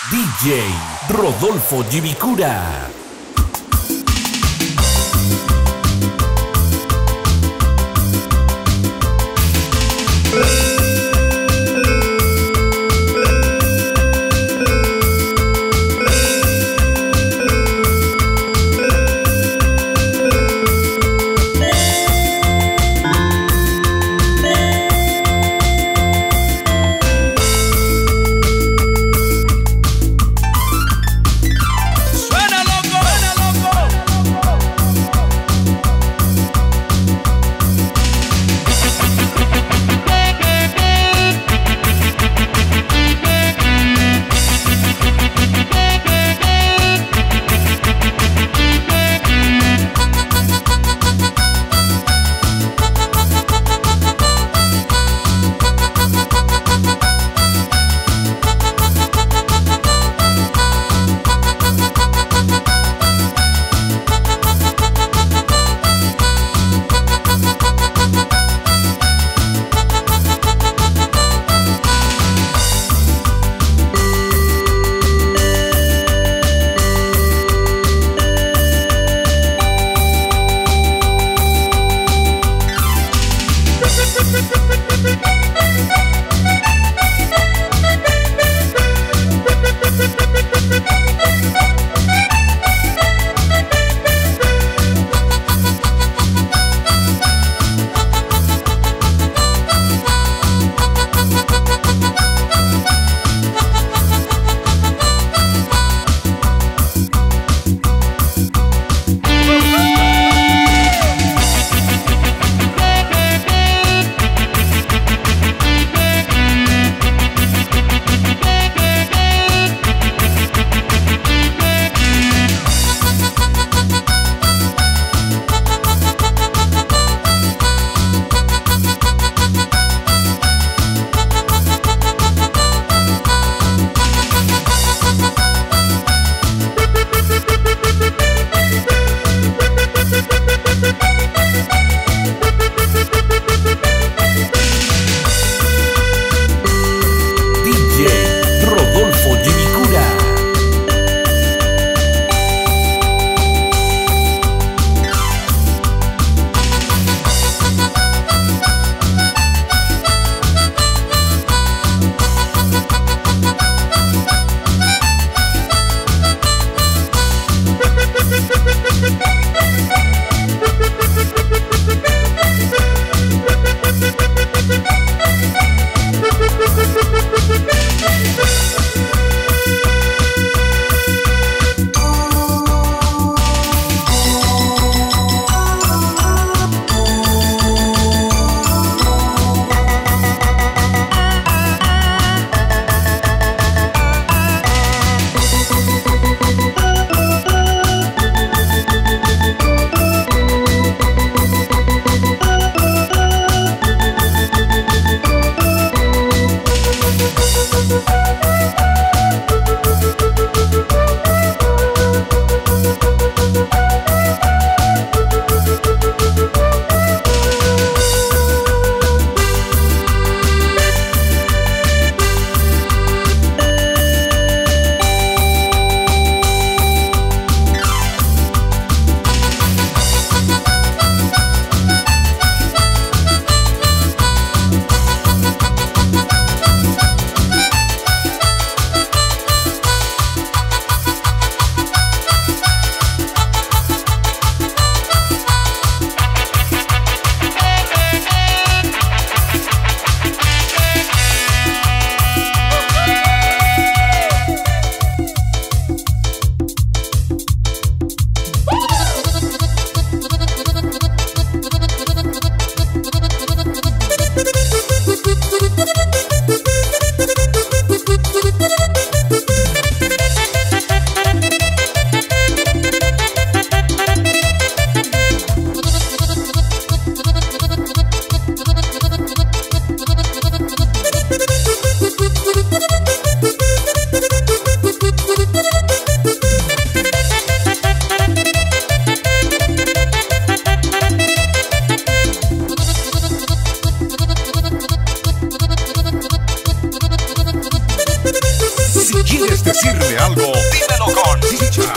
DJ Rodolfo Gibicura. ¡Suena, loco! ¿Quieres decirme algo? Dímelo con Chicha.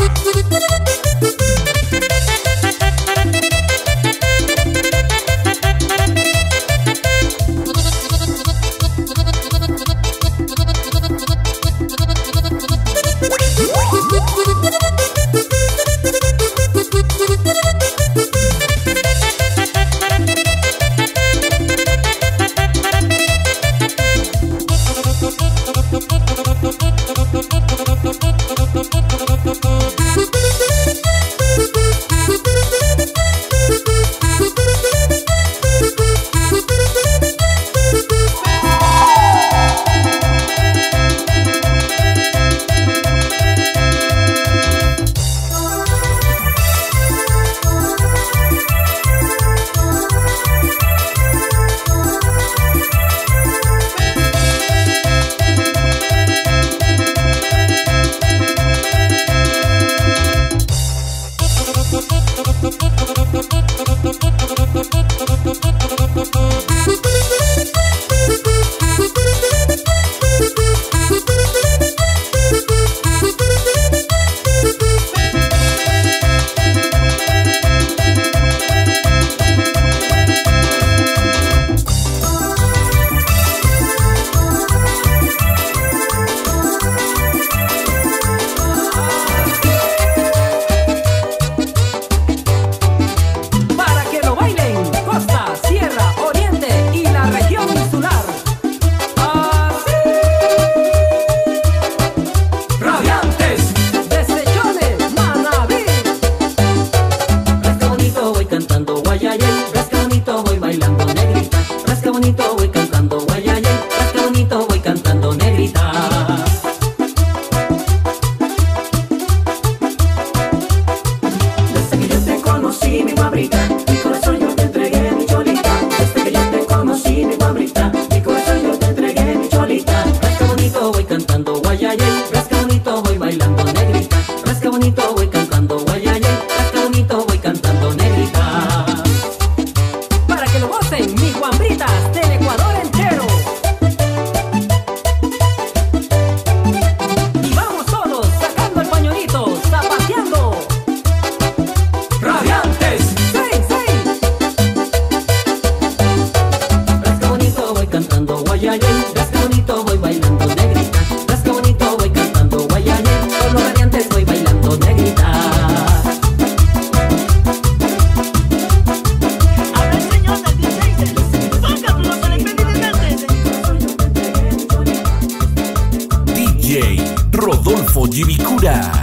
Rodolfo Gibicura.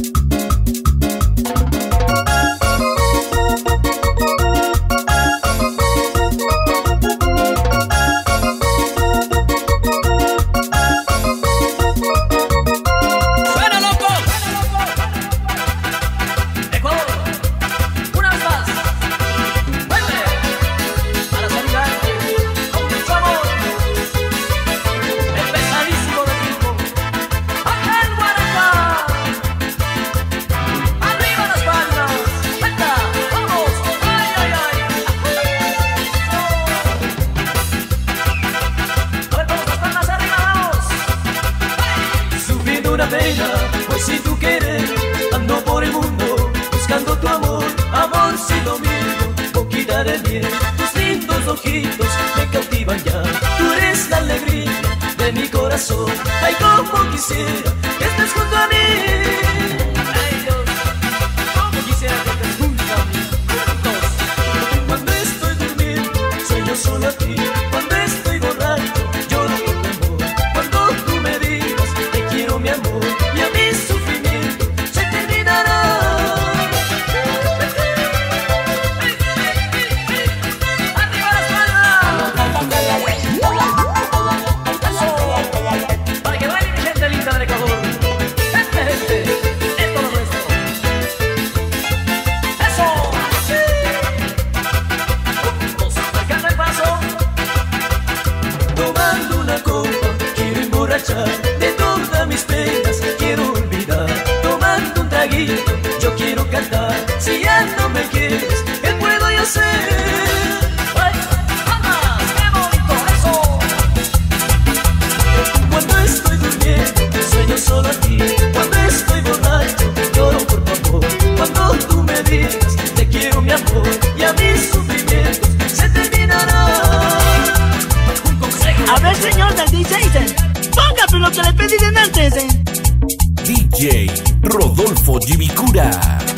Pues si tú quieres, ando por el mundo buscando tu amor, amorcito mío, poquita de miel. Tus lindos ojitos me cautivan ya, tú eres la alegría de mi corazón. Ay, como quisiera que estés junto a mí. Ay, Dios, como quisiera que estés junto a mí, juntos. Cuando estoy durmiendo, sueño solo a ti. Cuando estoy borracho, lloro por tu amor. Cuando tú me digas, te quiero mi amor, y a mi sufrimiento se terminará. ¡Arriba las palmas! Para que baile mi gente linda del Ecuador. Gente, esto lo nuestro. ¡Eso! Juntos, marcando el paso. Tomando una copa, quiero emborrachar. De todas mis penas quiero olvidar. Tomando un traguito, yo quiero cantar. Si ya no me quieres, ¿qué puedo yo hacer? ¡Ay, vamos! ¡Qué bonito eso! Cuando estoy durmiendo, sueño solo cántese. DJ Rodolfo Gibicura.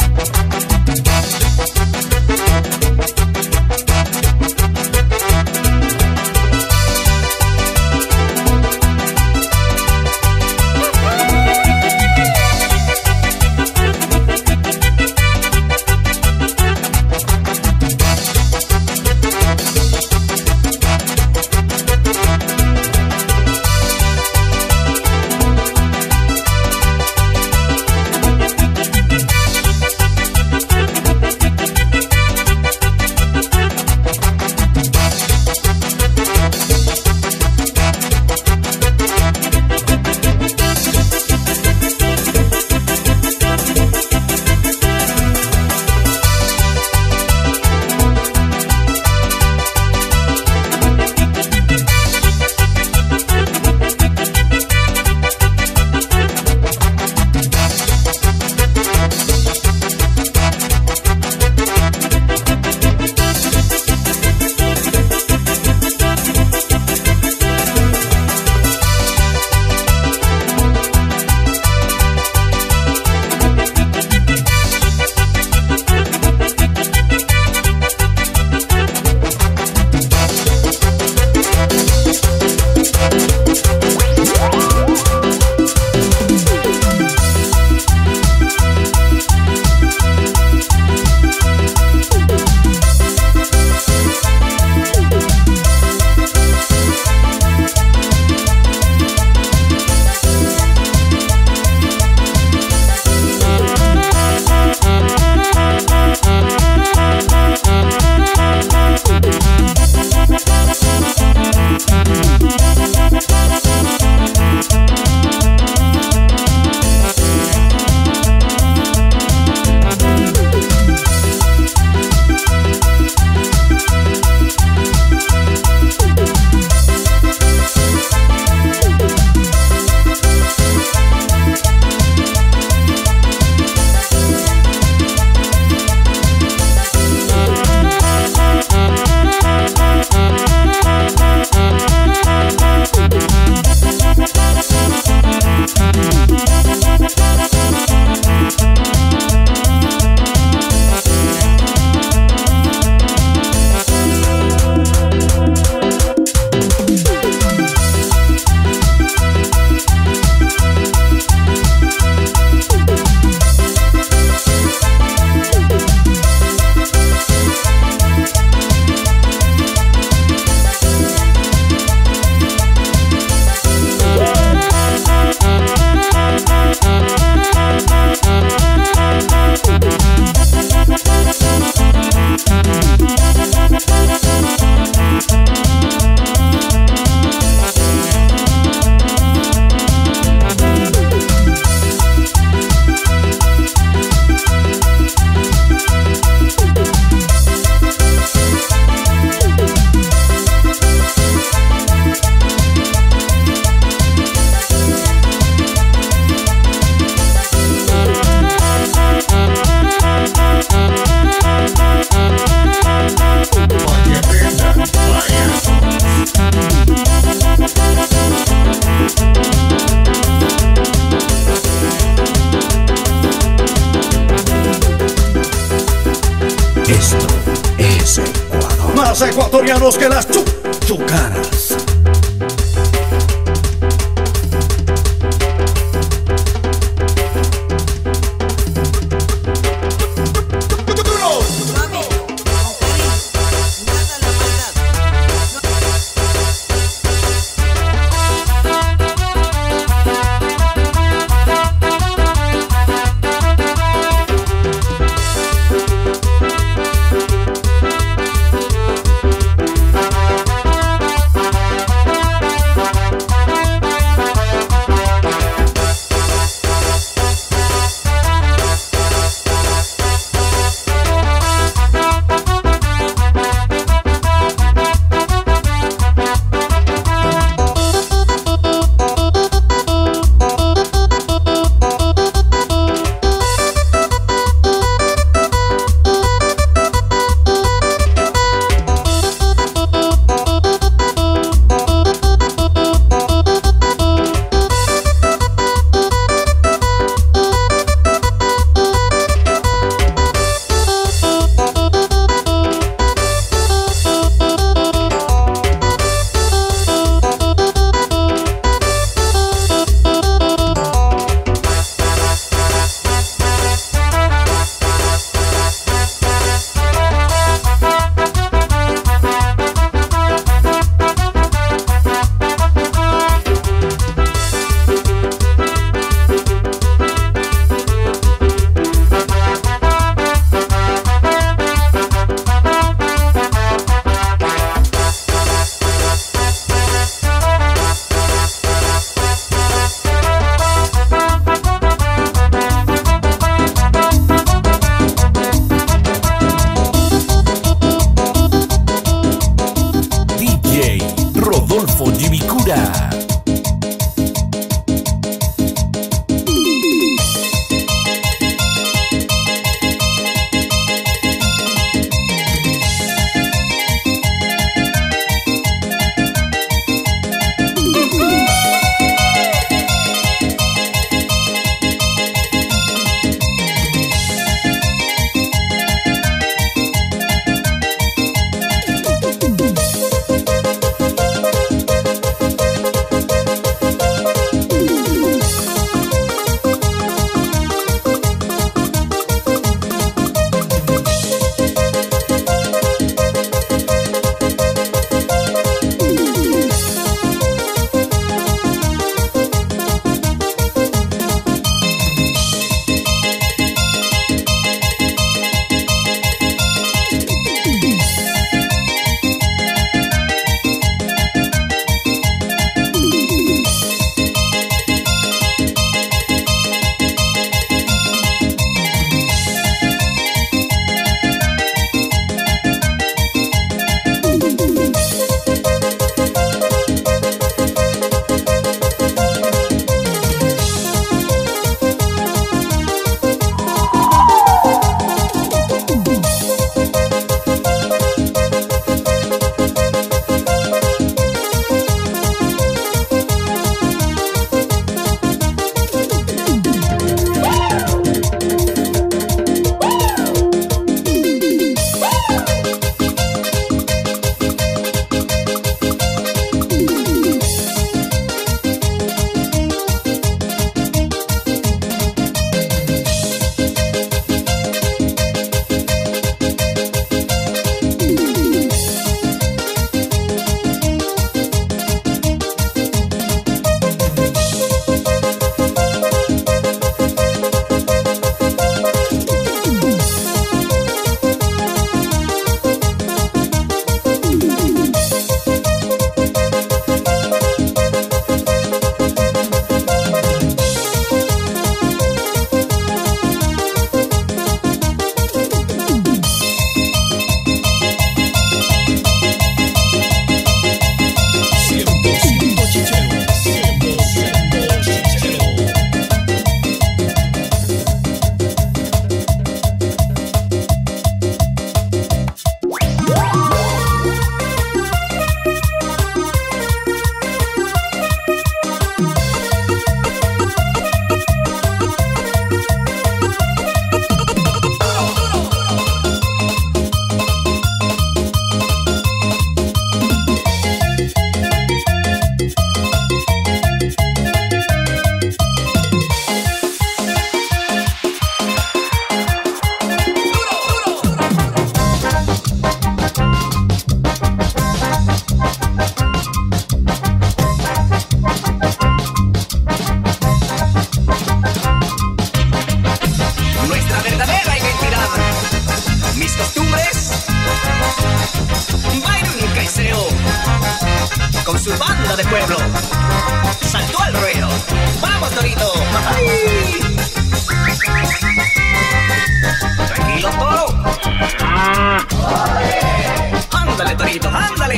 Más ecuatorianos que las chucaras.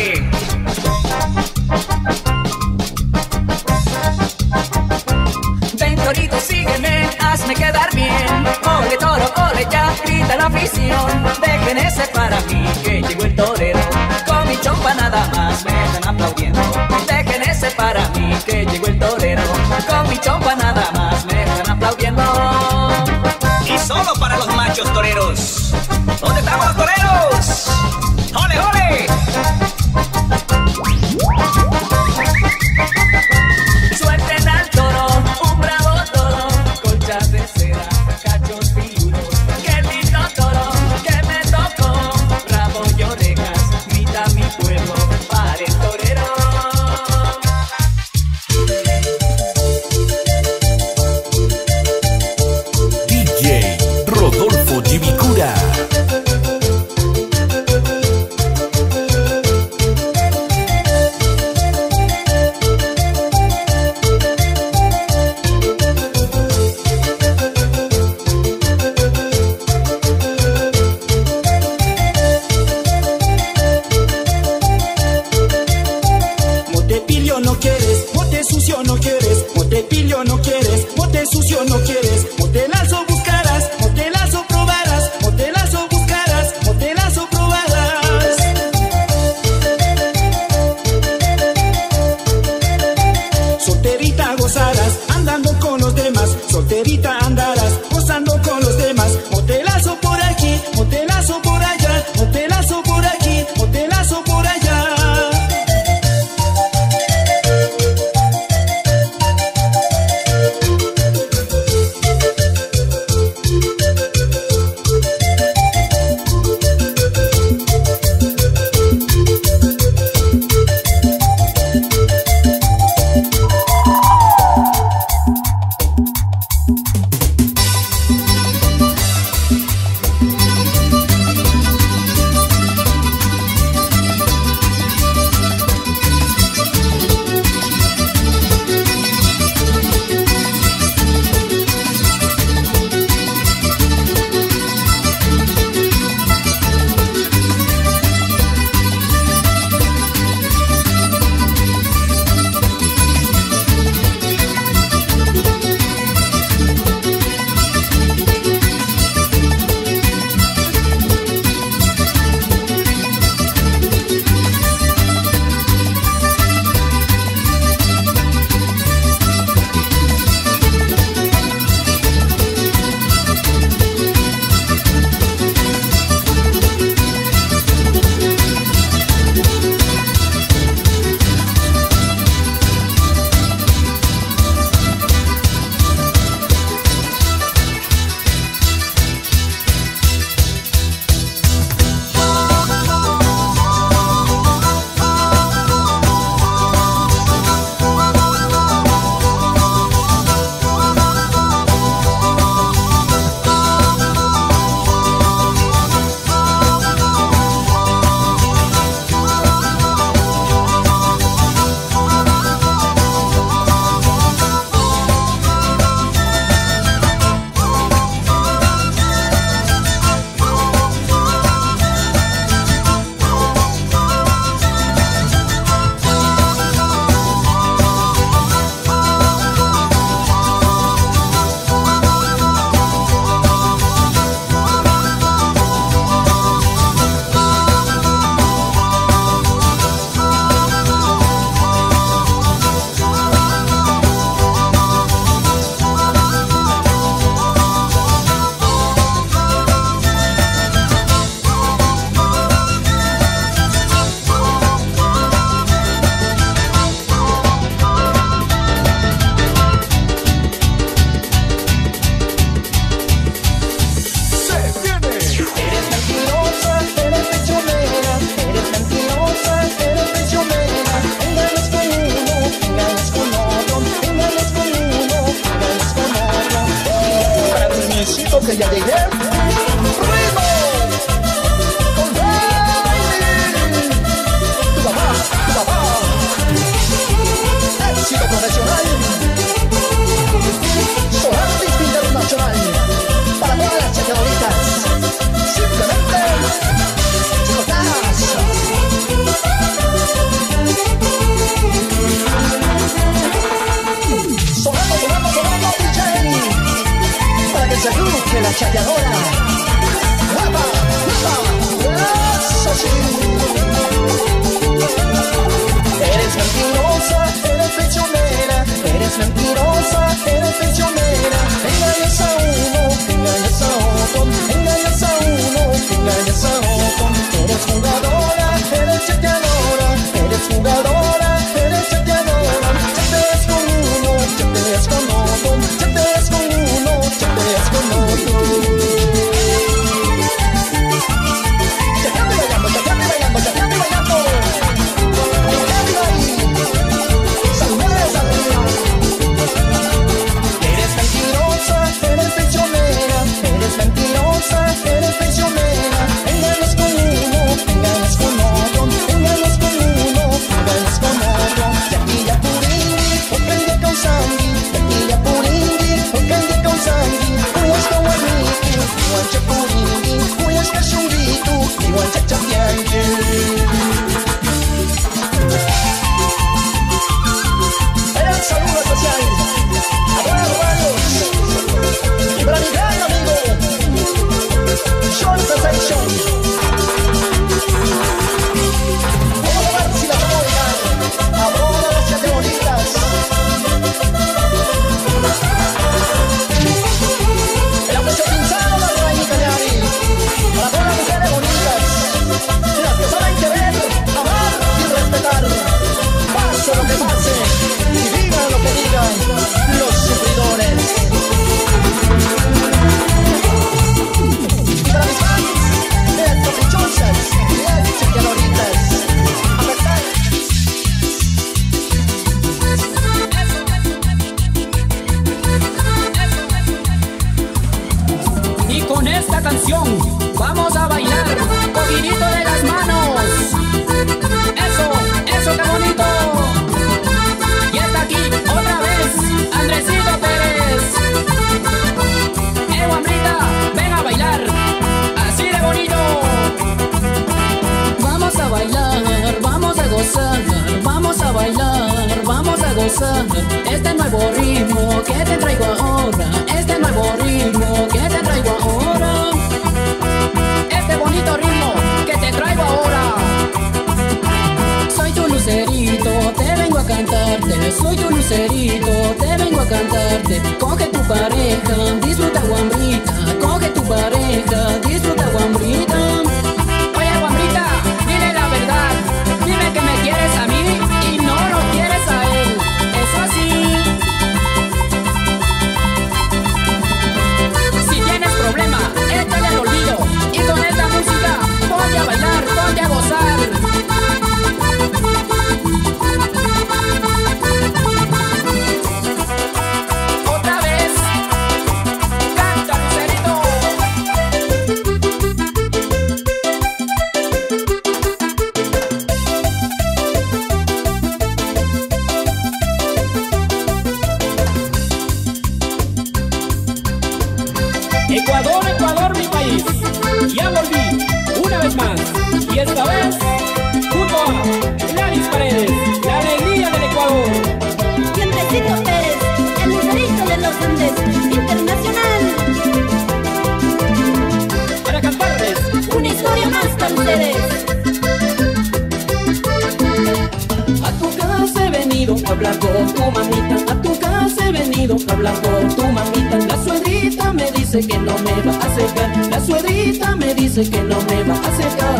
¡Ole! Ven torito, sígueme, hazme quedar bien. Ole toro, ole ya, grita la afición. Dejen ese para mí, que llegó el torero. Con mi chompa nada más me están aplaudiendo. Dejen ese para mí, que llegó el torero. Con mi chompa nada más me están aplaudiendo. Y solo para los machos toreros. ¿Dónde estamos los toreros? ¡Ole, ole! Suelten al toro, un bravo toro, colchas de seda, cachos piludos. ¡Qué lindo toro que me tocó! Rabo y orejas, grita mi pueblo, para el torero. DJ Rodolfo Gibicura. Motepillo no quieres, mote sucio no quieres, motepillo no quieres, mote sucio no quieres, motelazo buscarás, motelazo probarás, motelazo buscarás, motelazo probarás. Solterita gozarás, andando con los demás, solterita andarás, gozando con los demás, motelazo por aquí, motelazo por allá, motelazo por aquí, motelazo por allá. que ya llegué. ¡Ritmo! ¡Con Rey! ¡Tu papá! ¡Éxito profesional! Sonante internacional. Para todas las señoritas. Simplemente... ¡Chicotazo! Desde Duque, la chateadora. ¡Guapa! ¡Guapa! ¡Eso sí! Eres mentirosa, eres traicionera. Eres mentirosa, eres traicionera. Engañas a uno, engañas a otro. Engañas a uno, engañas a otro. Eres jugadora, eres chateadora. Eres jugadora, eres chateadora. Chateas con uno, chateas con otro. Chateas con uno, chateas con otro. Chateando y bailando, chateando y bailando, chateando y bailando. Chateando ahí. Saludos arriba. Eres mentirosa, eres traicionera. Eres mentirosa, eres traicionera. Engañas con uno, engañas con otro. Engañas con uno, engañas con otro. Yaquilla puringui, okende con sangi. Yaquilla puringui, okende con sangi. Uas con guarniti, guancha puringui. Uas cachunguito, guancha chapianque. Un saludo especial a todos los barrios y para mi gran amigo Sean Sensation. Vamos a ver si la puedo bailar a todas las chate bonitas. El aprecio pinzado de Ray Cañari para todas las mujeres bonitas, las que saben querer, amar y respetar. Pase lo que pase y digan lo que digan los sufridores. Y para mis fans, las caprichosas, las chateadoritas, a pesar. Y con esta canción vamos a bailar, cogidito de las manos. Eso, qué bonito. Y está aquí otra vez Andresito Pérez. Guambrita, ven a bailar, así de bonito. Vamos a bailar, vamos a gozar, vamos a bailar, vamos a gozar. Este nuevo ritmo que te traigo ahora, este nuevo ritmo que te traigo ahora. Este bonito ritmo que te traigo ahora. Soy tu lucerito, te vengo a cantarte. Soy tu lucerito, te vengo a cantarte. Coge tu pareja, disfruta guambrita. Coge tu pareja, disfruta guambrita. Oye guambrita, dile la verdad. Dime que me quieres a mí y no lo quieres a él. Es así. Si tienes problema, échale al olvido. Y con esta música, ponte a bailar, ponte a gozar. Otra vez, canta Lucerito. Ecuador, Ecuador, mi país. Ya volví, una vez más. Y esta vez, junto a Gladys Paredes, la alegría del Ecuador. Y Andresito Pérez, el lucerito de los Andes, internacional. Para cantarles Una historia más para ustedes. a tu casa he venido a hablar con tu mamita. A tu casa he venido a hablar con tu mamita. La suegrita me dice que no me va a acercar. La suegrita me dice que no me va a acercar.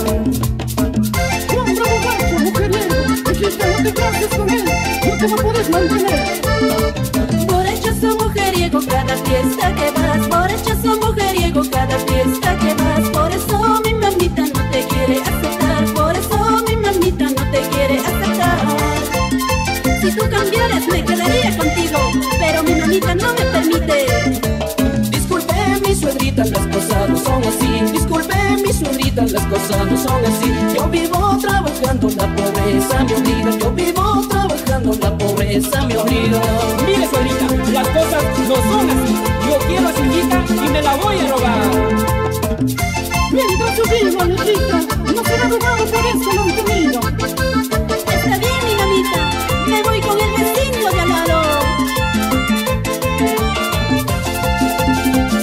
Juan Bravo Guacho, mujeriego, dijiste no te cases con él, no te lo puedes mantener. Borrachazo mujeriego cada fiesta que vas. Borrachazo mujeriego cada fiesta que vas. Por eso mi mamita no te quiere aceptar. Por eso mi mamita no te quiere aceptar. Si tú cambiaras me quedaría contigo, pero mi mamita no me permite. Disculpe mi suegrita, las cosas no son así. Disculpe mi suegrita, las cosas no son así. Yo vivo trabajando, la pobreza me obliga. Yo vivo trabajando, la pobreza me obliga. Mire suegrita, las cosas no son así. Yo quiero a su hijita y me la voy a robar. Mientras yo vivo, hijita, no será robado por eso lo tenido. Está bien mi mamita, me voy con el vecino de al lado.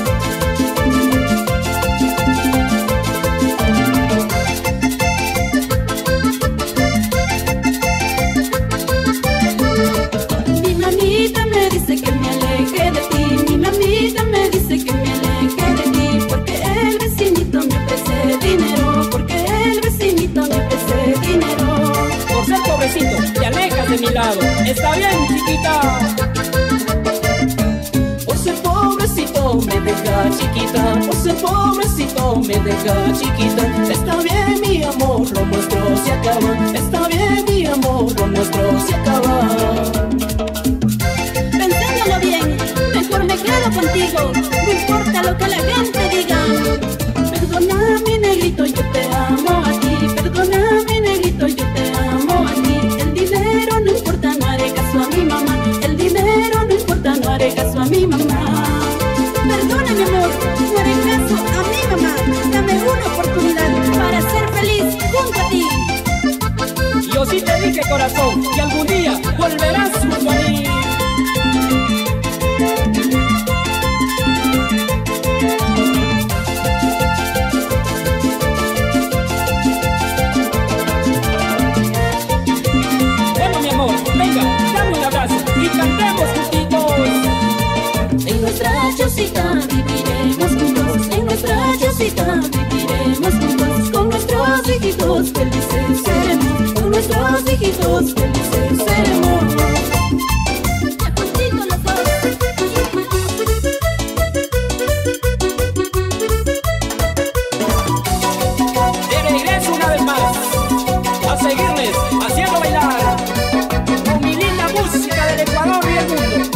Está bien, chiquita. Por ser pobrecito me deja chiquita, por ser pobrecito me deja chiquita. Está bien mi amor, lo nuestro se acaba. Está bien mi amor, lo nuestro se acaba. Pensándolo bien, mejor me quedo contigo, no importa lo que la gente diga. Perdona mi negrito, yo te amo a ti. Perdona mi negrito, yo te amo a ti. El dinero no importa, no haré caso a mi mamá. El dinero no importa, no haré caso a mi mamá. Perdona mi amor, no haré caso a mi mamá. Dame una oportunidad para ser feliz junto a ti. Yo sí te dije, corazón, que algún día volverás junto a mí. Bueno, mi amor, venga, dame un abrazo y cantemos juntitos. En nuestra chocita viviremos juntos, en nuestra chocita viviremos juntos. Con nuestros hijitos felices seremos, con nuestros hijitos felices seremos. Ya contigo los dos. De regreso una vez más, a seguirles haciendo bailar con mi linda música del Ecuador y el mundo.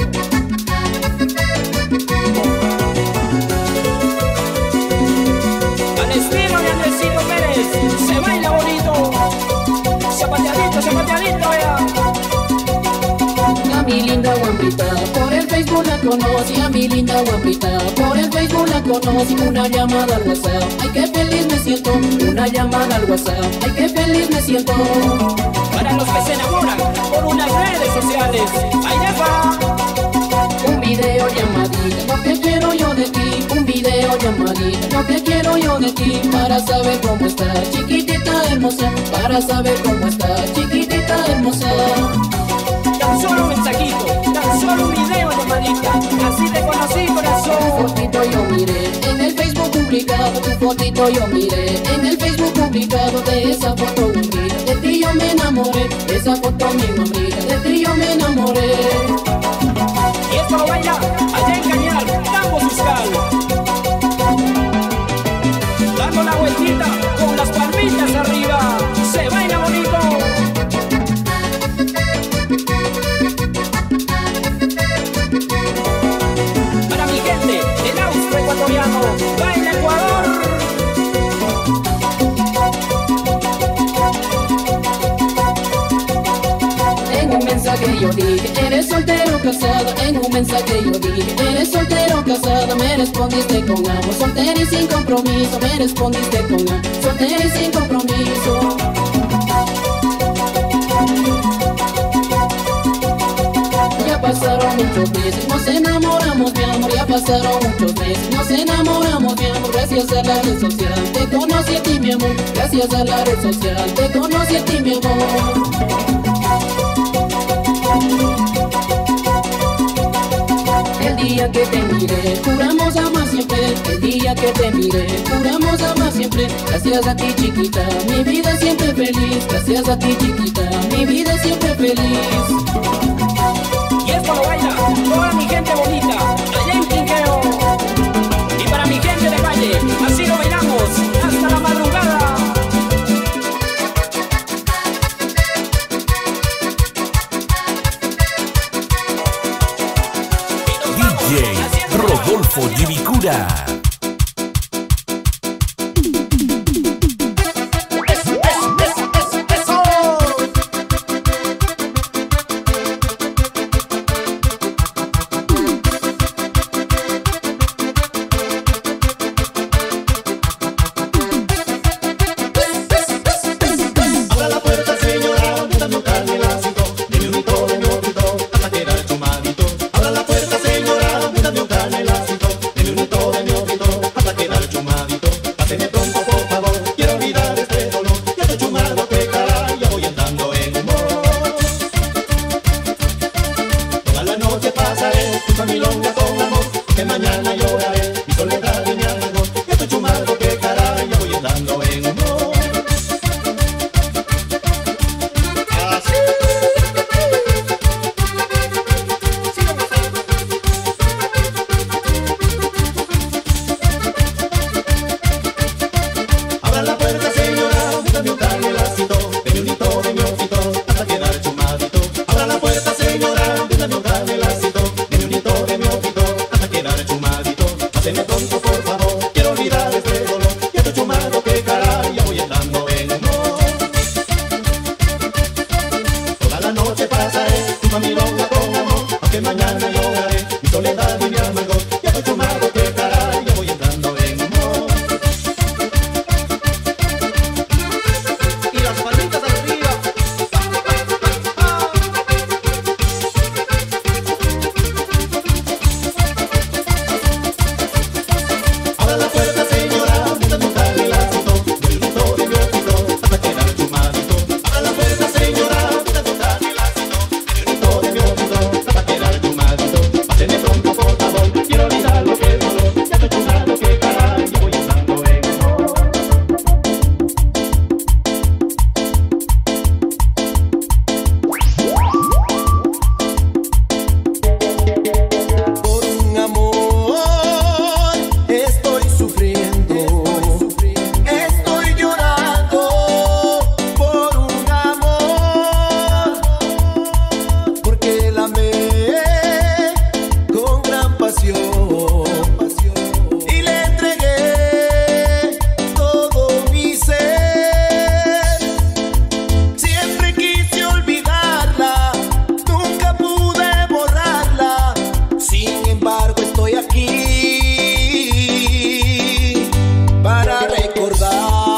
Al estilo de Andresito Pérez, se baila bonito. Zapateadito, zapateadito, vea. A mi linda guambrita, por el Facebook la conocí. A mi linda guambrita, por el Facebook la conocí. Una llamada al WhatsApp, ay qué feliz me siento. Una llamada al WhatsApp, ay qué feliz me siento. Para los que se enamoran por unas redes sociales, ahí les va. Un video llamadita, lo que quiero yo de ti. Un video llamadita, lo que quiero yo de ti. Para saber cómo estás, chiquitita hermosa. Para saber cómo estás, chiquitita hermosa. Tan solo un mensajito, tan solo un video, llamadita. Así te conocí, Tu corazón. fotito yo miré en el Facebook publicado. Tu fotito yo miré en el Facebook publicado. De esa foto bonita, de ti yo me enamoré. De esa foto mi mamita, de ti yo me enamoré. Y esto lo baila allá en Cañar, Tambo Fiscal. Dando la vueltita con las palmitas arriba, se baila bonito. Para mi gente del austro ecuatoriano, baila Ecuador. En un mensaje yo dije, eres soltero o casada. En un mensaje yo dije, eres soltero o casada. Me respondiste con amor, soltera y sin compromiso. Me respondiste con amor, soltera y sin compromiso. Ya pasaron muchos meses, nos enamoramos mi amor. Ya pasaron muchos meses, nos enamoramos mi amor. Gracias a la red social te conocí a ti mi amor. Gracias a la red social te conocí a ti mi amor. El día que te miré, juramos amar siempre. El día que te miré, juramos amar siempre. Gracias a ti chiquita, mi vida es siempre feliz. Gracias a ti chiquita, mi vida es siempre feliz. Y esto lo baila toda mi gente bonita, allá en Quinqueo. Y para mi gente de Valle, así lo bailamos hasta la madrugada. DJ Rodolfo Gibicura. Abra la puerta, señora, mientras no cargue el ácido. Deme un hito, hasta quedar chumadito. Abra la puerta, señora, mientras no cargue el ácido. Deme un hito, hasta quedar chumadito. Páseme pronto, por favor, quiero olvidar este dolor. Ya estoy chumado, que caray, ya voy andando en humor. Toda la noche pasaré, junto a mi longa con amor. Que mañana lloraré, mi soledad y mi amargor. Ya estoy chumado, que caray, ya voy andando en humor. olvidaré mi soledad y mi amargor. Ya estoy tomado, que caray, ya voy entrando en humor. Y las palmitas arriba. Abra la puerta, señora, mientras no cae el asunto del grito de mi oído hasta quedar chumadito. Abra la puerta, señora, mientras no cae el asunto del grito de mi oído hasta quedar chumadito. Páseme pronto, por favor, quiero olvidar lo que es dolor. Ya estoy chumado, que caray, ya voy entrando en humor. Por un amor estoy sufriendo, estoy llorando por un amor, porque la amé con gran pasión y le entregué todo mi ser. Siempre quise olvidarla, nunca pude borrarla. Sin embargo estoy aquí para recordar.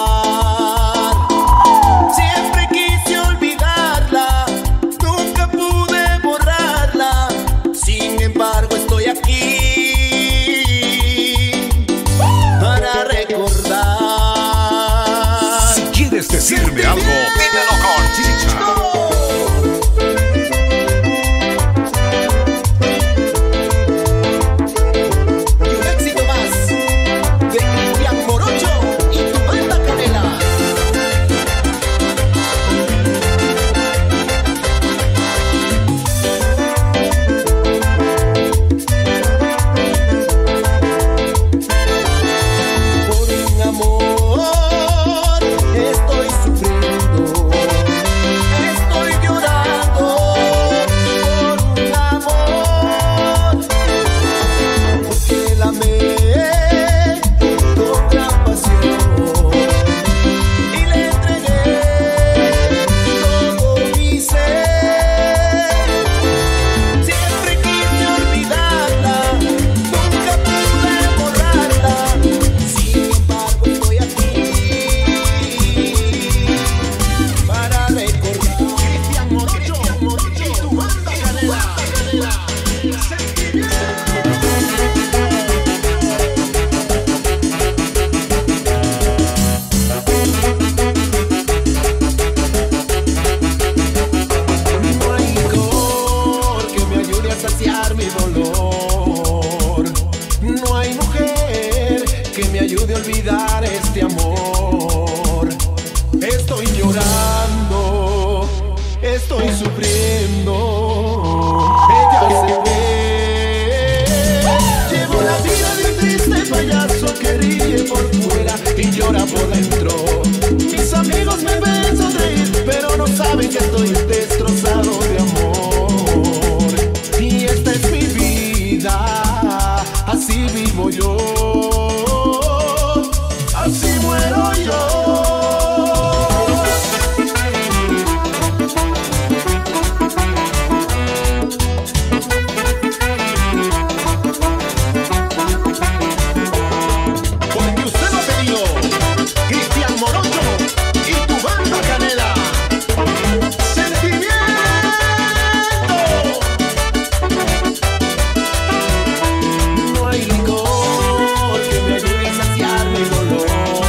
Siempre quise olvidarla, nunca pude borrarla. Sin embargo estoy aquí para recordar. Si quieres decirme algo, dímelo con chicha. Y un éxito más de Cristian Morocho y tu banda Canela. Por un amor estoy sufriendo, estoy llorando por un amor, porque la amé con gran pasión y le entregué todo mi ser. Siempre quise olvidarla, nunca pude borrarla. Sin embargo estoy aquí para recordar. Cristian Morocho y tu banda Canela. No hay licor que me ayude a saciar mi dolor. No hay mujer que me ayude a olvidar este amor. Estoy llorando, estoy sufriendo. Ella se fue. Llevo la vida de un triste payaso que ríe por fuera y llora por dentro. Mis amigos me ven sonreír, pero no saben que estoy destrozado de amor. Y esta es mi vida, así vivo yo, así muero yo. Porque usted lo ha pedido, Cristian Morocho y tu banda Canela. Sentimiento. No hay licor que me ayude a saciar mi dolor.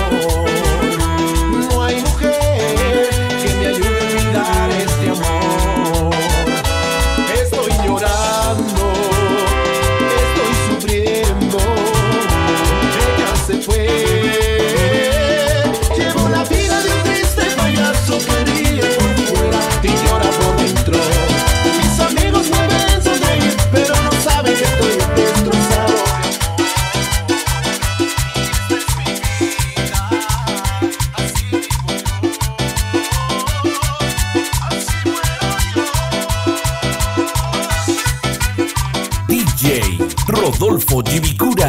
No hay mujer que me ayude a olvidar este amor. Estoy llorando, estoy sufriendo. Ella se fue. Llevo la vida de un triste payaso que ríe por fuera y llora por dentro. Mis amigos me ven sonreír, pero no saben que estoy destrozado. Así vivo yo, así muero yo. DJ Rodolfo Gibicura.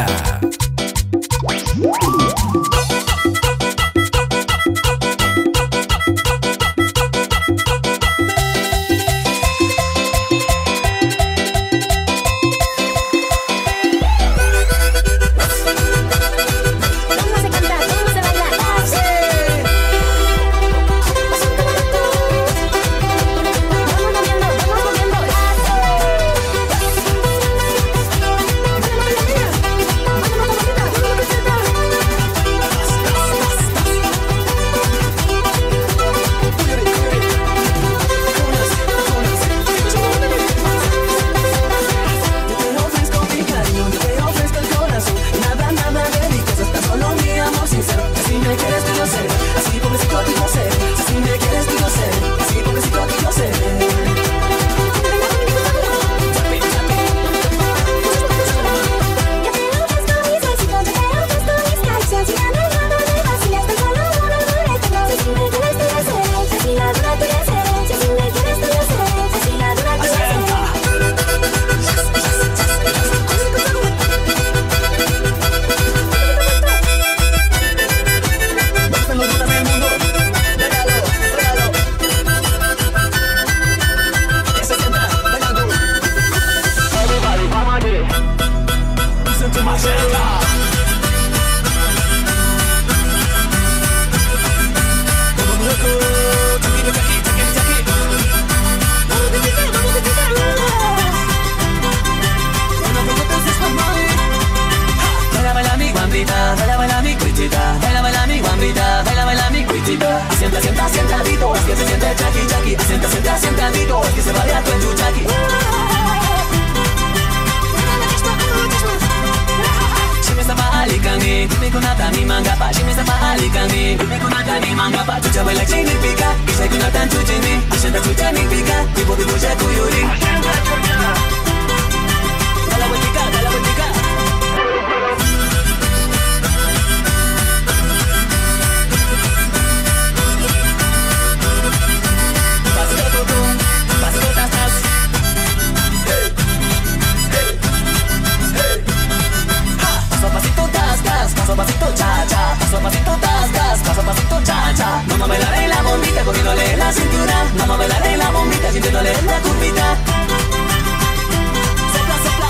Asienta, sienta, sentadito, es que se siente Jackie, Jackie. Asienta, sienta, sentadito, es que se vaya tu enchuchaki. Alikangi, dime con nata ni manga pa. Shime sama alikangi, dime con nata ni manga pa. Chucha baila chini pika, isai kuna tan chuchini. Asienta chucha ni pika, tipo de buja kuyuri. Asienta chucha. Dala vueltica, dala vueltica. Pasito tum, pasito tas tas. Paso pasito tas tas, paso pasito cha cha, paso pasito tas tas, paso pasito cha cha. Vamos a bailar en la bombita, cogiéndole la cintura. Vamos a bailar en la bombita, sintiéndole la curvita. Sopla, sopla.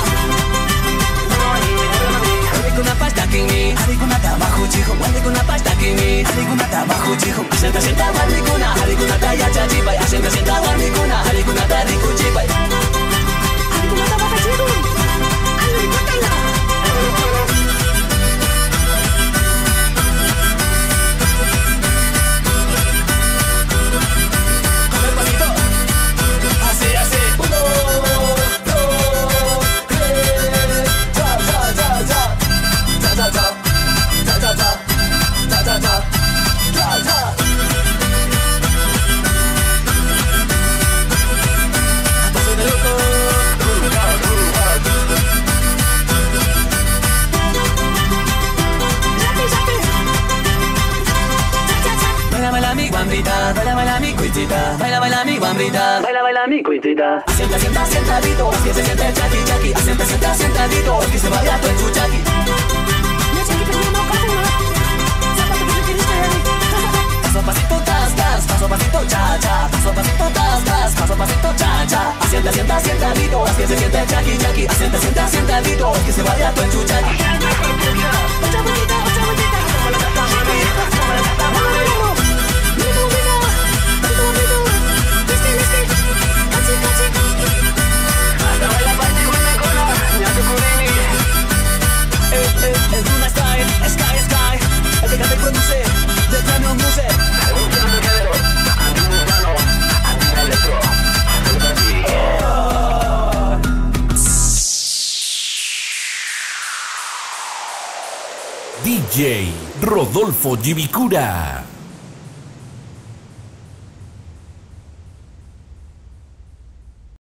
Harikuna pasta kini, harikuna tabajo chijo, harikuna pasta kini, harikuna tabajo chijo. Asienta, sienta, harikuna, harikuna ta ya cha chipai. Asienta, sienta, harikuna, harikuna ta rico chipai. Harikuna tabajo chijo, harikuna la. Baila, baila mi cuitita, baila, baila mi guambrita, baila, baila mi cuitita. Asienta, sienta, sentadito, es que se siente Jackie, Jackie. Asienta, sienta, sentadito, es que se vaya tu enchuchaki. Paso pasito tas tas, paso pasito cha cha, paso pasito tas tas, paso pasito cha cha. Asienta, sienta, sentadito, es que se siente Jackie, Jackie. Asienta, sienta, sentadito, es que se vaya tu enchuchaki. Otra vueltita, otra vueltita. El Luna Style, Sky Sky, el que canta y produce, de Premium Music. DJ Rodolfo Gibicura.